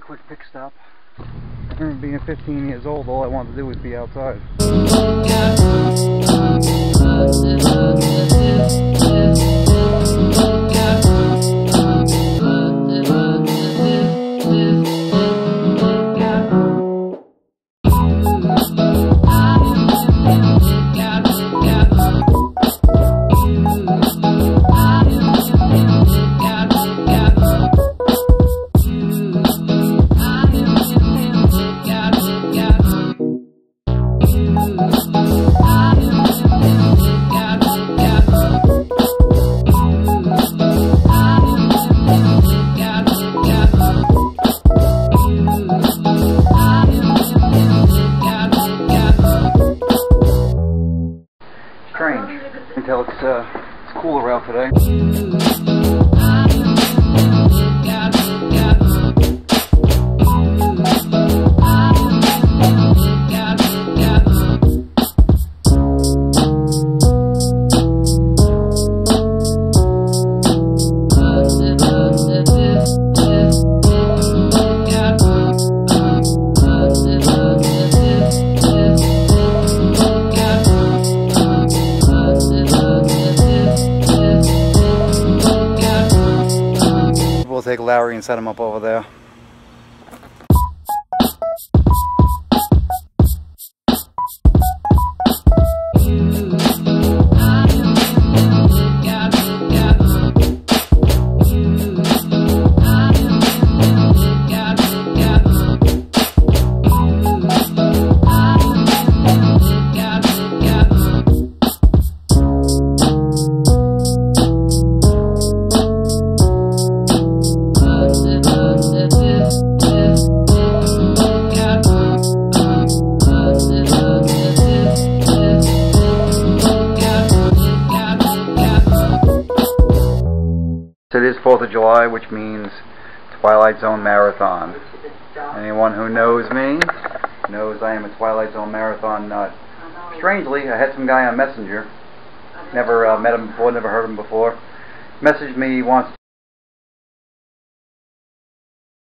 quick pick stop. I remember being 15 years old, all I wanted to do was be outside. Strange until it's cooler out today. We'll take Larry and set him up over there. It is 4th of July, which means Twilight Zone Marathon. Anyone who knows me knows I am a Twilight Zone Marathon nut. Strangely, I had some guy on Messenger, never met him before, never heard him before, messaged me he wants